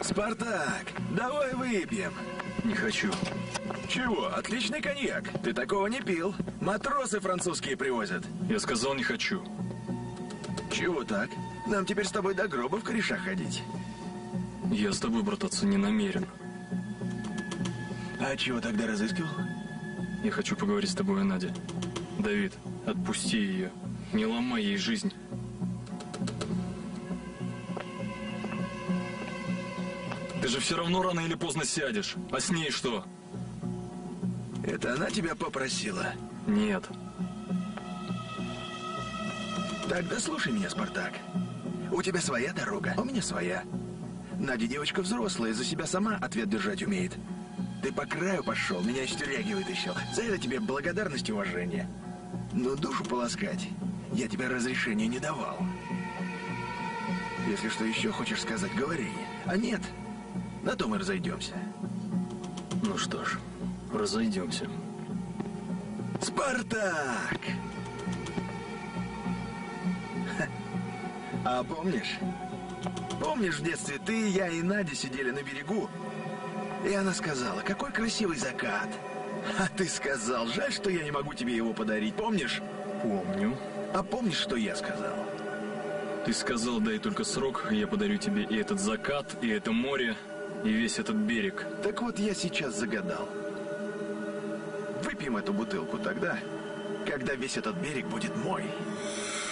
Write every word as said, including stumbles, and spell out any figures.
Спартак, давай выпьем. Не хочу. Чего? Отличный коньяк. Ты такого не пил. Матросы французские привозят. Я сказал, не хочу. Чего так? Нам теперь с тобой до гроба в корешах ходить. Я с тобой брататься не намерен. А чего тогда разыскивал? Я хочу поговорить с тобой о Наде. Давид, отпусти ее. Не ломай ей жизнь. Ты же все равно рано или поздно сядешь. А с ней что? Это она тебя попросила? Нет. Тогда слушай меня, Спартак. У тебя своя дорога, а у меня своя. Надя девочка взрослая, за себя сама ответ держать умеет. Ты по краю пошел, меня из тюряги вытащил. За это тебе благодарность и уважение. Но душу полоскать я тебе разрешения не давал. Если что еще хочешь сказать, говори. А нет, на то мы разойдемся. Ну что ж, разойдемся. Спартак! Ха. А помнишь? Помнишь, в детстве ты, я и Надя сидели на берегу, и она сказала, какой красивый закат. А ты сказал, жаль, что я не могу тебе его подарить, помнишь? Помню. А помнишь, что я сказал? Ты сказал, дай только срок, я подарю тебе и этот закат, и это море, и весь этот берег. Так вот, я сейчас загадал. Выпьем эту бутылку тогда, когда весь этот берег будет мой.